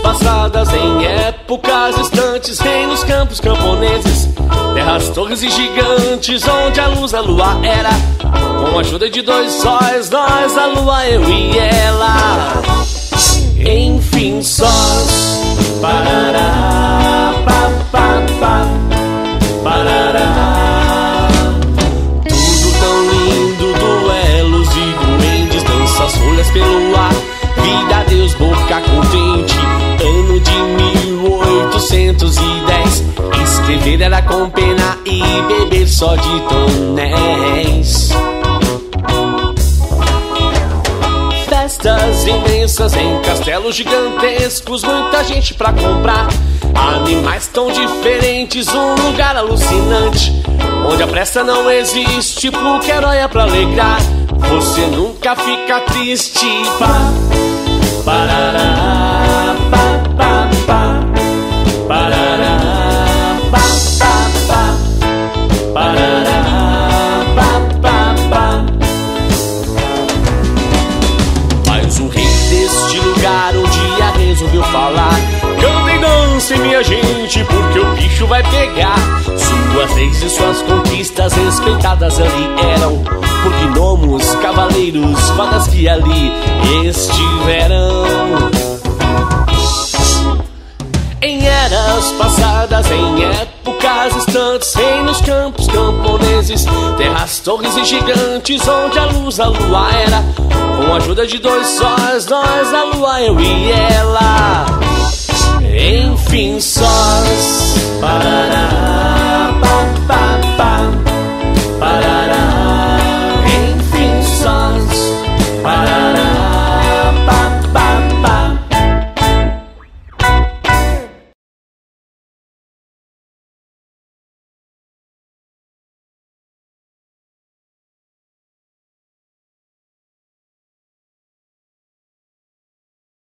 passadas, em épocas distantes, reinos, campos camponeses, terras, torres e gigantes, onde a luz, a lua era. Com a ajuda de dois sóis, nós, a lua, eu e ela. Enfim, sós. Parará, pá, pá, pá. Parará. Tudo tão lindo, duelos e duendes, danças, folhas pelo ar, vida, Deus, boca contente. Ano de 1810, escrever era com pena e beber só de tonéis. Festas imensas em castelos gigantescos, muita gente pra comprar, animais tão diferentes, um lugar alucinante, onde a pressa não existe, porque herói é pra alegrar. Você nunca fica triste, pá. Parará, pá, pá, pá. Parará, pá, pá, pá. Parará, pá, pá, pá. Mas o rei deste lugar um dia resolveu falar: cantem, dancem, minha gente, porque o bicho vai pegar. Suas leis e suas conquistas respeitadas ali eram por gnomos, cavaleiros, fadas que ali estiveram. Em eras passadas, em épocas distantes, reinos, campos camponeses, terras, torres e gigantes, onde a luz, a lua era. Com a ajuda de dois sóis, nós, a lua, eu e ela. Enfim, sós. Para